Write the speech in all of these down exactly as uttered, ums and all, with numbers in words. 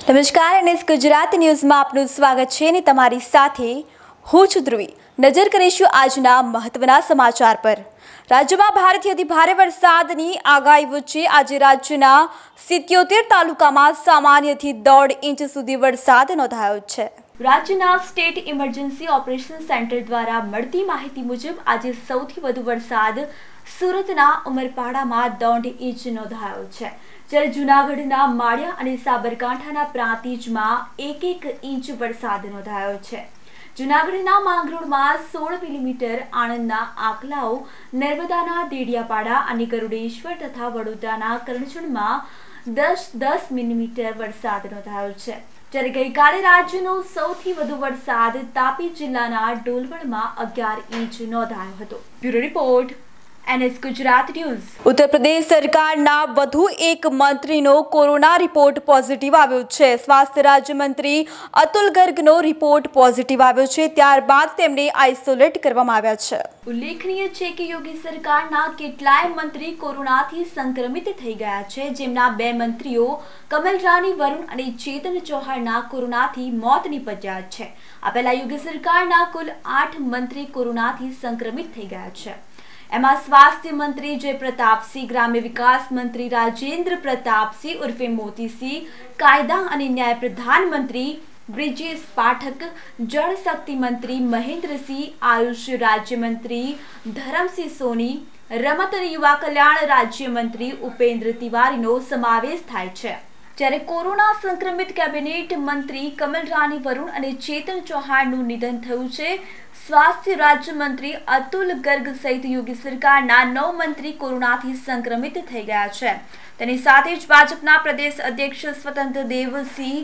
નમસ્કાર એનએસ ગુજરાત ન્યૂઝમાં આપનું સ્વાગત છે અને તમારી સાથે હું છું ધ્રુવી। નજર કરીશું આજના મહત્વના સમાચાર પર। રાજ્યમાં ભારેથી અતિ ભારે વરસાદની આગાહી વચ્ચે આજે રાજ્યના સિત્યોતેર તાલુકામાં સામાન્યથી દોઢ ઇંચ સુધી વરસાદ નોંધાયો છે। રાજ્યના સ્ટેટ ઇમરજન્સી ઓપરેશન સેન્ટર દ્વારા મળતી માહિતી મુજબ આજે સૌથી વધુ વરસાદ સુરતના ઉમરપાડામાં દોઢ ઇંચ નોંધાયો છે, જ્યારે જૂનાગઢના માળિયા અને સાબરકાંઠાના પ્રાંતિજમાં એક એક ઇંચ વરસાદ નોંધાયો છે। જૂનાગઢના માંગરોળમાં સોળ મિલીમીટર, આણંદના આકલાઓ, નર્મદાના દેડિયાપાડા અને ગરુડેશ્વર તથા વડોદરાના કરણછણમાં દસ દસ મિલીમીટર વરસાદ નોંધાયો છે, જ્યારે ગઈકાલે રાજ્યનો સૌથી વધુ વરસાદ તાપી જિલ્લાના ડોલવણમાં અગિયાર ઇંચ નોંધાયો હતો। Bureau report NS Gujarat news. Uttar Pradesh સરકારના વધુ એક મંત્રીનો કોરોના રિપોર્ટ પોઝિટિવ આવ્યો છે। સ્વાસ્થ્ય રાજ્યમંત્રી અતુલ ગર્ગનો રિપોર્ટ પોઝિટિવ આવ્યો છે, ત્યારબાદ તેમને આઇસોલેટ કરવામાં આવ્યા છે। ઉલ્લેખનીય છે કે યોગી સરકારના કેટલાય મંત્રી કોરોનાથી સંક્રમિત થઈ ગયા છે, જેમના બે મંત્રીઓ કમલ રાની વરુણ અને ચેતન ચૌહાણના કોરોનાથી મોત નિપજ્યા છે। આ પહેલા યોગી સરકારના કુલ આઠ મંત્રી કોરોનાથી સંક્રમિત થઈ ગયા છે। એમાં સ્વાસ્થ્ય મંત્રી જયપ્રતાપસિંહ, ગ્રામ્ય વિકાસ મંત્રી રાજેન્દ્ર પ્રતાપસિંહ ઉર્ફે મોતીસિંહ, કાયદા અને ન્યાય પ્રધાનમંત્રી બ્રિજેશ પાઠક, જળ શક્તિ મંત્રી મહેન્દ્રસિંહ, આયુષ રાજ્યમંત્રી ધરમસિંહ સોની, રમત અને યુવા કલ્યાણ રાજ્યમંત્રી ઉપેન્દ્ર તિવારીનો સમાવેશ થાય છે। જ્યારે કોરોના સંક્રમિત કેબિનેટ મંત્રી કમલ રાની વરુણ અને ચેતન ચૌહાણનું નિધન થયું છે। સ્વાસ્થ્ય રાજ્યમંત્રી અતુલ ગર્ગ સહિત યોગી સરકારના નવ મંત્રી કોરોનાથી સંક્રમિત થઈ ગયા છે। તેની સાથે જ ભાજપના પ્રદેશ અધ્યક્ષ સ્વતંત્ર દેવસિંહ,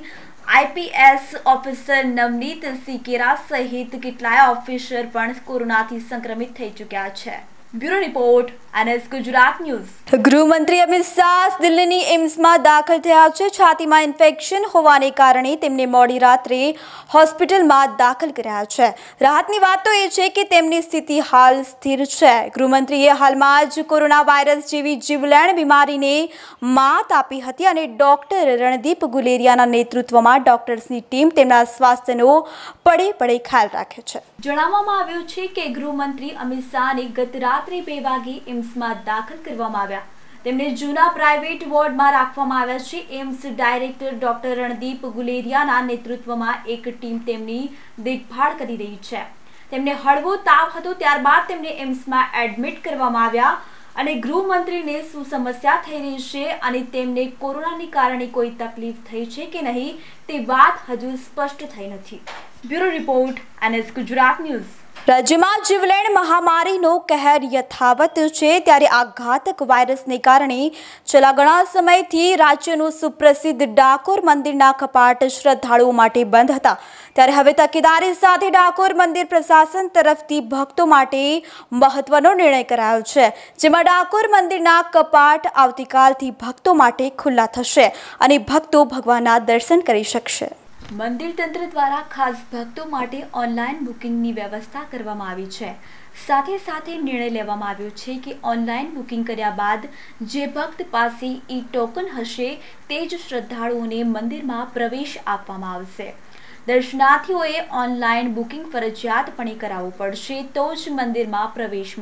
આઈપીએસ ઓફિસર નવનીતસિંહ કેરા સહિત કેટલાય ઓફિસર પણ કોરોનાથી સંક્રમિત થઈ ચૂક્યા છે। Bureau report NS Gujarat news. ગૃહમંત્રી અમિત શાહ દિલ્હીની એમ્સમાં દાખલ થયા છે। છાતીમાં ઇન્ફેક્શન હોવાને કારણે તેમને મોડી રાત્રે હોસ્પિટલમાં દાખલ કર્યા છે। રાહતની વાત તો એ છે કે તેમની સ્થિતિ હાલ સ્થિર છે। ગૃહમંત્રીએ હાલમાં જ કોરોના વાયરસ જેવી જીવલેણ બીમારીને માત આપી હતી અને ડોક્ટર રણદીપ ગુલેરિયાના નેતૃત્વમાં ડોક્ટર્સની ટીમ તેમના સ્વાસ્થ્યનો પડે પડે ખ્યાલ રાખે છે। જણાવવામાં આવ્યું છે કે ગૃહમંત્રી અમિત શાહને ગત રાત્રે બે વાગે એમ્સમાં દાખલ કરવામાં આવ્યા। તેમને જૂના પ્રાઇવેટ વોર્ડમાં રાખવામાં આવ્યા છે। એમ્સ ડાયરેક્ટર ડોક્ટર રણદીપ ગુલેરિયાના નેતૃત્વમાં એક ટીમ તેમની દેખભાળ કરી રહી છે। તેમને હળવો તાવ હતો, ત્યારબાદ તેમને એમ્સમાં એડમિટ કરવામાં આવ્યા અને ગૃહમંત્રીને શું સમસ્યા થઈ રહી છે અને તેમને કોરોનાને કારણે કોઈ તકલીફ થઈ છે કે નહીં તે વાત હજુ સ્પષ્ટ થઈ નથી। Bureau report NS Gujarat news. રાજ્યમાં જીવલેણ મહામારીનો કહેર યથાવત છે, ત્યારે આ ઘાતક વાયરસને કારણે છેલ્લા ઘણા સમયથી રાજ્યનું સુપ્રસિદ્ધ ડાકોર મંદિરના કપાટ શ્રદ્ધાળુઓ માટે બંધ હતા, ત્યારે હવે તકેદારી સાથે ડાકોર મંદિર પ્રશાસન તરફથી ભક્તો માટે મહત્વનો નિર્ણય કરાયો છે, જેમાં ડાકોર મંદિરના કપાટ આવતીકાલથી ભક્તો માટે ખુલ્લા થશે અને ભક્તો ભગવાનના દર્શન કરી શકશે। મંદિર તંત્ર દ્વારા ખાસ ભક્તો માટે ઓનલાઈન બુકિંગની વ્યવસ્થા કરવામાં આવી છે। સાથે સાથે નિર્ણય લેવામાં આવ્યો છે કે ઓનલાઈન બુકિંગ કર્યા બાદ જે ભક્ત પાસે ઈ ટોકન હશે તે જ શ્રદ્ધાળુઓને મંદિરમાં પ્રવેશ આપવામાં આવશે। દર્શનાર્થીઓએ ઓનલાઈન બુકિંગ ફરજિયાતપણે કરાવવું પડશે, તો જ મંદિરમાં પ્રવેશ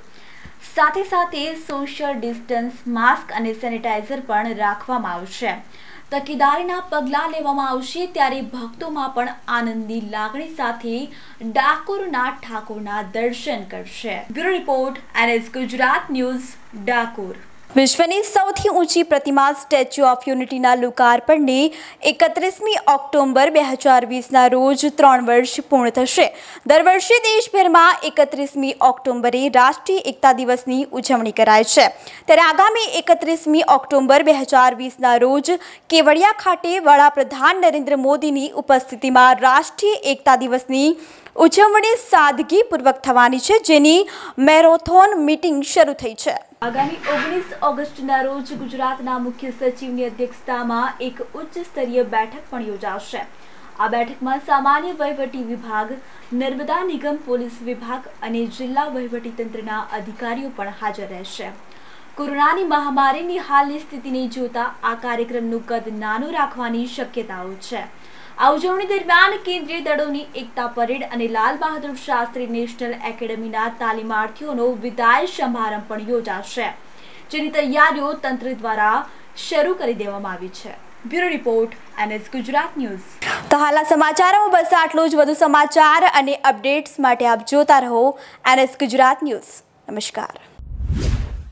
મળશે। સાથે સાથે સોશિયલ ડિસ્ટન્સ, માસ્ક અને સેનિટાઈઝર પણ રાખવામાં આવશે। તકેદારીના પગલાં લેવામાં આવશે, ત્યારે ભક્તોમાં પણ આનંદની લાગણી સાથે ડાકોરના ઠાકોરના દર્શન કરશે। Bureau report NS Gujarat news, Dakor. વિશ્વની સૌથી ઊંચી પ્રતિમા સ્ટેચ્યુ ઓફ યુનિટીના લોકાર્પણને એકત્રીસમી ઓક્ટોબર બે હજાર વીસના રોજ ત્રણ વર્ષ પૂર્ણ થશે। દર વર્ષે દેશભરમાં એકત્રીસમી ઓક્ટોબરે રાષ્ટ્રીય એકતા દિવસની ઉજવણી કરાય છે, ત્યારે આગામી એકત્રીસમી ઓક્ટોબર બે હજાર વીસના રોજ કેવડિયા ખાતે વડાપ્રધાન નરેન્દ્ર મોદીની ઉપસ્થિતિમાં રાષ્ટ્રીય એકતા દિવસની ઉજવણી સાદગીપૂર્વક થવાની છે, જેની મેરેથોન મીટિંગ શરૂ થઈ છે। આગામી ઓગણીસ ઓગસ્ટના રોજ ગુજરાતના મુખ્ય સચિવની અધ્યક્ષતામાં એક ઉચ્ચ સ્તરીય બેઠક પણ યોજાશે। આ બેઠકમાં સામાન્ય વહીવટી વિભાગ, નર્મદા નિગમ, પોલીસ વિભાગ અને જિલ્લા વહીવટી તંત્રના અધિકારીઓ પણ હાજર રહેશે। કોરોનાની મહામારીની હાલની સ્થિતિને જોતા આ કાર્યક્રમનું કદ નાનું રાખવાની શક્યતાઓ છે। આ ઉજવણી દરમિયાન કેન્દ્રીય દળોની એકતા પરેડ અને લાલ બહાદુર શાસ્ત્રી નેશનલ એકેડેમીના તાલીમાર્થીઓનો વિદાય સમારંભ પણ યોજાશે, જેની તૈયારીઓ તંત્ર દ્વારા શરૂ કરી દેવામાં આવી છે। Bureau report NS Gujarat news. તો હાલના સમાચારોમાં બસ આટલું જ। વધુ સમાચાર અને અપડેટ્સ માટે આપ જોતા રહો એનએસ ગુજરાત ન્યૂઝ। નમસ્કાર।